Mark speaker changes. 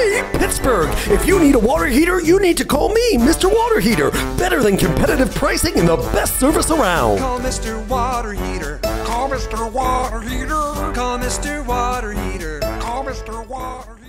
Speaker 1: Hey, Pittsburgh! If you need a water heater, you need to call me, Mr. Water Heater. Better than competitive pricing and the best service around.
Speaker 2: Call Mr. Water Heater. Call Mr. Water Heater. Call Mr. Water Heater. Call Mr. Water Heater.